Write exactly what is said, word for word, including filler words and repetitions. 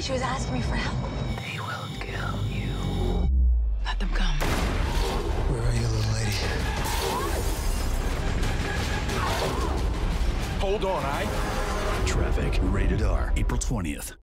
She was asking me for help. They will kill you. Let them come. Where are you, little lady? Hold on, I. Traffic, rated R, April twentieth.